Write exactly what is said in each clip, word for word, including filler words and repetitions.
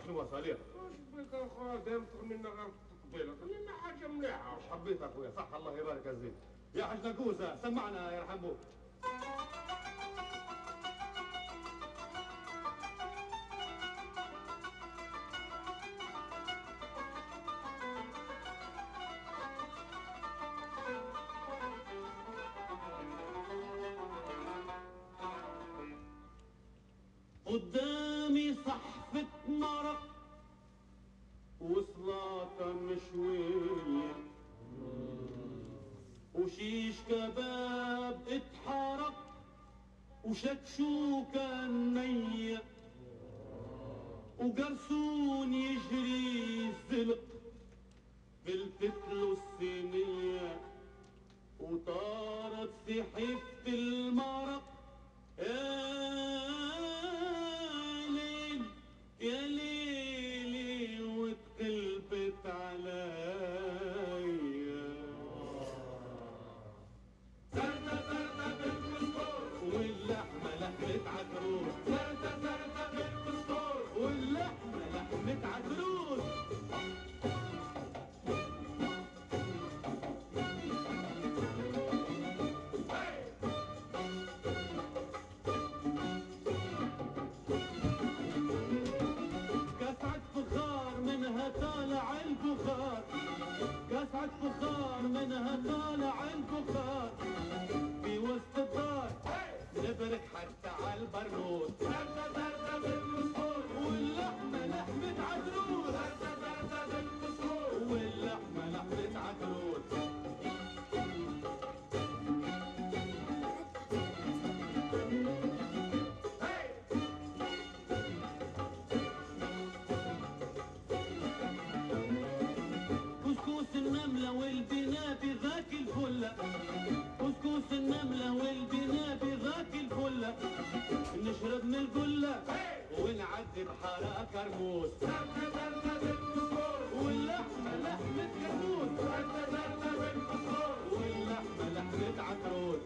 شنو صالح؟ واش بك اخويا دايم تغنينا غير التقبيله، غنينا حاجه مليحه. واش حبيت اخويا؟ صح الله يبارك الزين. يا حاج نكوسه سمعنا يرحم بوك. قدامي صحفة مرق وسلاطة مشوية وشيش كباب اتحرق وشكشوكة نية وقرصون يجري الزلق بالفتل الصينية وطارت سحيفة المرق. يا ليلي واتقلبت عليا زرده زرده بالفسفور واللحمة لحمة عكروت. زرده زرده بالفسفور واللحمة لحمة عكروت. طالع البخار قصعة فخار منها طالع البخار في وسط الدار نبرك حتى على البرنوس. زرده زرده بالفسفور واللحمة لحمة عكروت. زرده زرده بالفسفور واللحمة لحمة عكروت. النملة والبنا بذاك الفلة كسكس النملة والبنا بذاك الفلة نشرب من القلة ونعدي بحارة كرموس. زرده زرده بالفسفور واللحمة لحمة كرموس. زرده زرده بالفسفور واللحمة لحمة عكروت.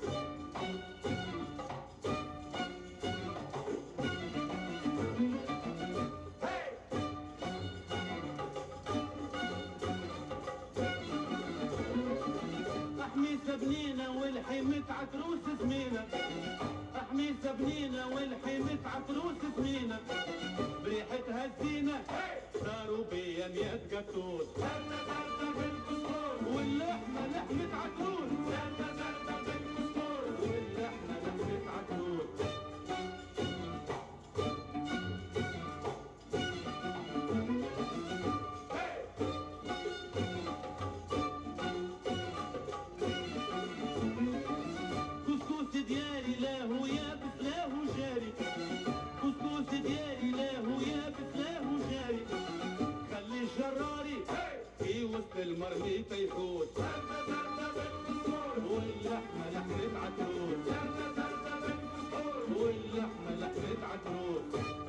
حميسة بنينة والحيمة عكروس سمينة. حميسة بنينة والحيمة عكروس سمينة بريحتها الزينة صاروا بيا مية قطوس. زرده زرده بالفسفور واللحمة لحمة عكروس. زرده زرده بالفسفور واللحمة لحمة عكروس. دياري لا هو يابس لا هو جاري. كسكس دياري لا هو يابس لا هو جاري. خلي الجراري في وسط المرمية يحوس. زرده زرده بالفسفور واللحمة لحمة عكروت. زرده زرده بالفسفور واللحمة لحمة عكروت.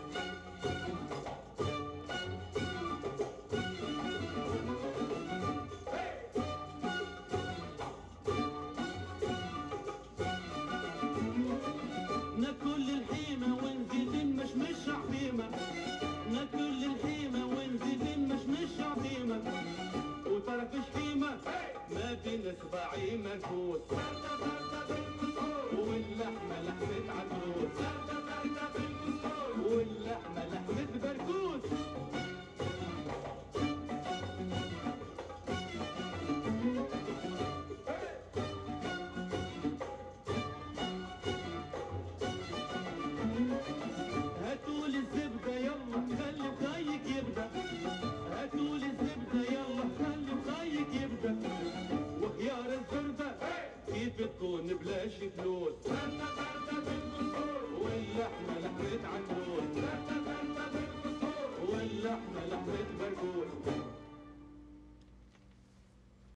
ناكل الحيمة ونزيد نمشمش عظيمة. ناكل الحيمة ونزيد نمشمش عظيمة وترك شحيمة ما بين اصبعي منفوس. زرده زرده بالفسفور واللحمة لحمة عكروت. زرده زرده بالفسفور واللحمة لحمة بركوت. هاتوا لي الزبدة يلا خلي خيك يبدأ. هاتوا لي الزبدة يلا خلي خيك يبدأ. وخيار الزردة كيف تكون بلاش فلوس. زرده زرده بالفسفور واللحمة لحمة عكروت. زرده زرده بالفسفور واللحمة لحمة بركوت.